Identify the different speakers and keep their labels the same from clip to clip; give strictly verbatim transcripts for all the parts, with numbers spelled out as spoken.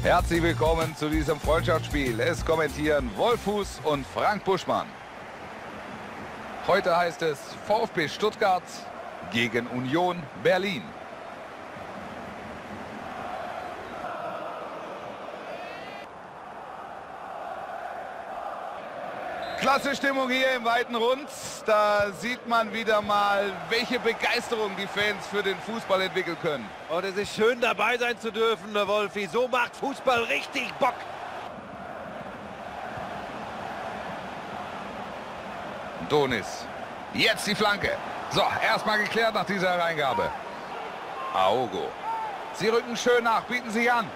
Speaker 1: Herzlich willkommen zu diesem Freundschaftsspiel. Es kommentieren Wolfuß und Frank Buschmann. Heute heißt es VfB Stuttgart gegen Union Berlin. Klasse Stimmung hier im weiten Rund. Da sieht man wieder mal, welche Begeisterung die Fans für den Fußball entwickeln können.
Speaker 2: Und es ist schön, dabei sein zu dürfen, der Wolfi. So macht Fußball richtig Bock.
Speaker 1: Donis. Jetzt die Flanke. So, erstmal geklärt nach dieser Hereingabe. Aogo. Sie rücken schön nach, bieten sich an.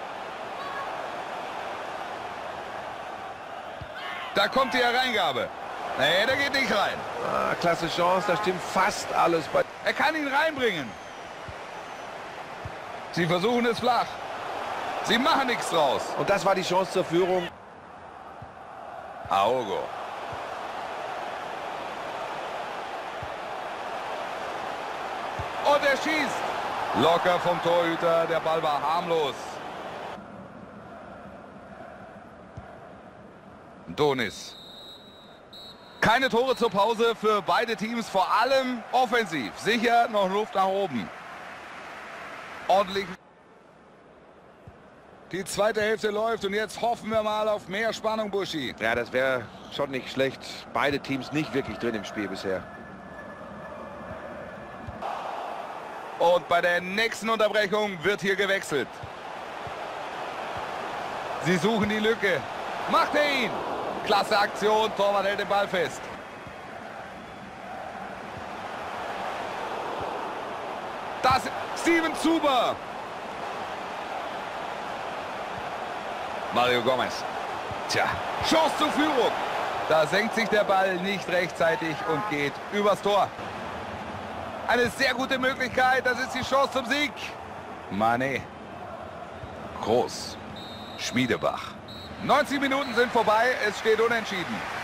Speaker 1: Da kommt die Hereingabe. Nee, der geht nicht rein.
Speaker 2: Ah, klasse Chance, da stimmt fast alles bei.
Speaker 1: Er kann ihn reinbringen. Sie versuchen es flach. Sie machen nichts draus.
Speaker 2: Und das war die Chance zur Führung.
Speaker 1: Aogo. Und er schießt. Locker vom Torhüter, der Ball war harmlos. Donis. Keine Tore zur Pause für beide Teams, vor allem offensiv. Sicher noch Luft nach oben. Ordentlich. Die zweite Hälfte läuft und jetzt hoffen wir mal auf mehr Spannung, Buschi.
Speaker 2: Ja, das wäre schon nicht schlecht. Beide Teams nicht wirklich drin im Spiel bisher.
Speaker 1: Und bei der nächsten Unterbrechung wird hier gewechselt. Sie suchen die Lücke. Macht er ihn! Klasse Aktion, Torwart hält den Ball fest. Das Steven Zuber. Mario Gomez. Tja, Chance zur Führung. Da senkt sich der Ball nicht rechtzeitig und geht übers Tor. Eine sehr gute Möglichkeit, das ist die Chance zum Sieg. Mané. Groß. Schmiedebach. neunzig Minuten sind vorbei, es steht unentschieden.